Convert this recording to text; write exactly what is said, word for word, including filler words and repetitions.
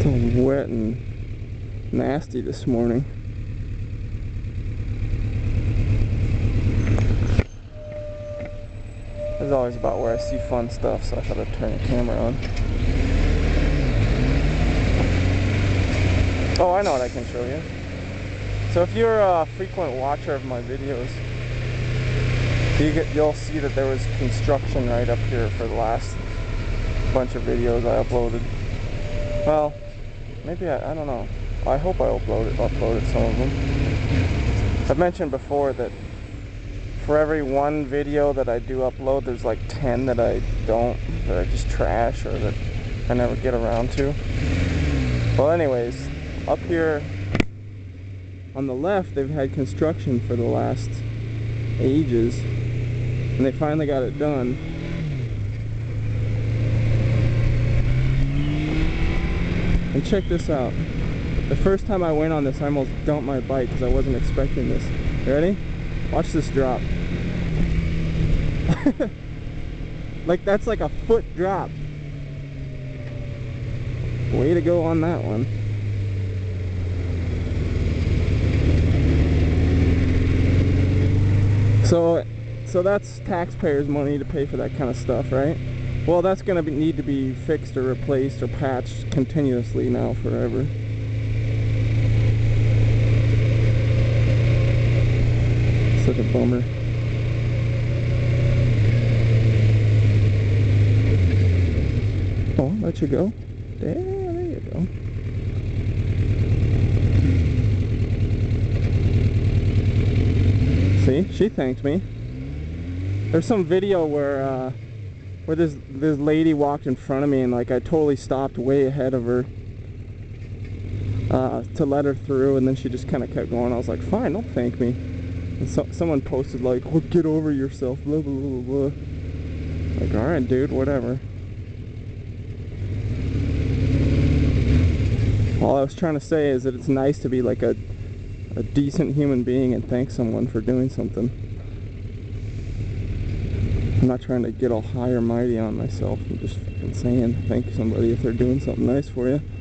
It's all wet and nasty this morning. It's always about where I see fun stuff, so I thought I'd turn the camera on. Oh, I know what I can show you. So if you're a frequent watcher of my videos, you get, you'll see that there was construction right up here for the last bunch of videos I uploaded. Well, maybe I, I don't know. I hope I uploaded, uploaded some of them. I've mentioned before that for every one video that I do upload, there's like ten that I don't, that I just trash or that I never get around to. Well, anyways, up here on the left, they've had construction for the last ages, and they finally got it done. And check this out. The first time I went on this, I almost dumped my bike because I wasn't expecting this. You ready? Watch this drop. Like, that's like a foot drop. Way to go on that one. So, so that's taxpayers' money to pay for that kind of stuff, right? Well, that's going to need to be fixed or replaced or patched continuously now forever. Such a bummer. Oh, let you go. There, there you go. See, she thanked me. There's some video where uh, where this this lady walked in front of me, and like I totally stopped way ahead of her uh, to let her through, and then she just kind of kept going. I was like, fine, don't thank me. And so, someone posted like, "Oh, get over yourself," blah blah blah blah. Like, all right, dude, whatever. All I was trying to say is that it's nice to be like a a decent human being and thank someone for doing something. I'm not trying to get all high or mighty on myself. I'm just fucking saying thank somebody if they're doing something nice for you.